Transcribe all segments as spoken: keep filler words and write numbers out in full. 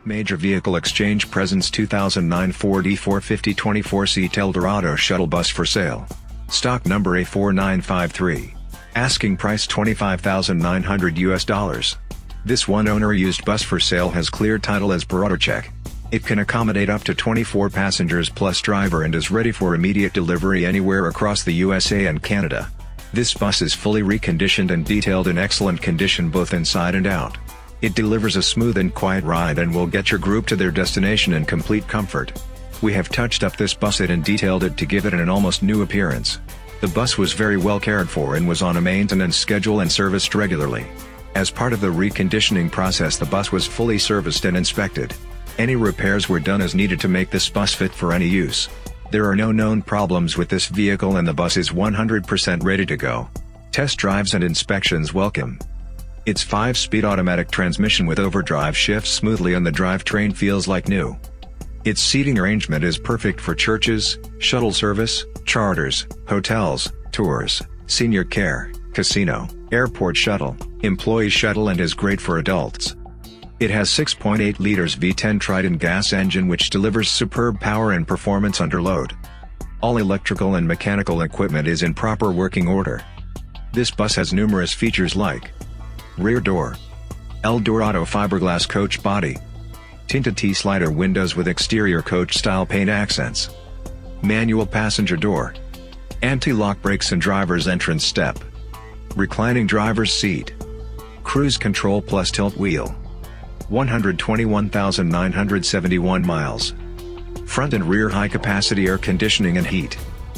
Major Vehicle Exchange presents two thousand nine Ford E four fifty twenty-four Seat Eldorado Shuttle Bus for sale. Stock number A four nine five three. Asking price twenty-five thousand nine hundred U S dollars. This one-owner used bus for sale has clear title as per AutoCheck. It can accommodate up to twenty-four passengers plus driver and is ready for immediate delivery anywhere across the U S A and Canada. This bus is fully reconditioned and detailed in excellent condition both inside and out. It delivers a smooth and quiet ride and will get your group to their destination in complete comfort. We have touched up this bus and detailed it to give it an almost new appearance. The bus was very well cared for and was on a maintenance schedule and serviced regularly. As part of the reconditioning process, the bus was fully serviced and inspected. Any repairs were done as needed to make this bus fit for any use. There are no known problems with this vehicle and the bus is one hundred percent ready to go. Test drives and inspections welcome. Its five-speed automatic transmission with overdrive shifts smoothly and the drivetrain feels like new. Its seating arrangement is perfect for churches, shuttle service, charters, hotels, tours, senior care, casino, airport shuttle, employee shuttle and is great for adults. It has six point eight liters V ten Triton gas engine which delivers superb power and performance under load. All electrical and mechanical equipment is in proper working order. This bus has numerous features like rear door, Eldorado fiberglass coach body, tinted T-slider windows with exterior coach-style paint accents, manual passenger door, anti-lock brakes and driver's entrance step, reclining driver's seat, cruise control plus tilt wheel, one hundred twenty-one thousand nine hundred seventy-one miles, front and rear high-capacity air conditioning and heat,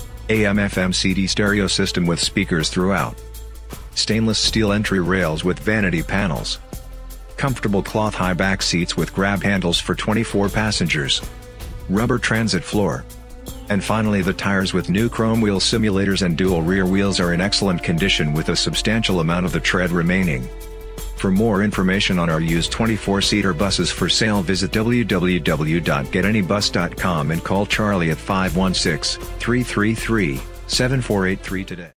A M F M C D stereo system with speakers throughout, stainless steel entry rails with vanity panels, comfortable cloth high back seats with grab handles for twenty-four passengers, rubber transit floor, and finally the tires with new chrome wheel simulators and dual rear wheels are in excellent condition with a substantial amount of the tread remaining. For more information on our used twenty-four seater buses for sale, visit w w w dot get any bus dot com and call Charlie at five one six, three three three, seven four eight three today.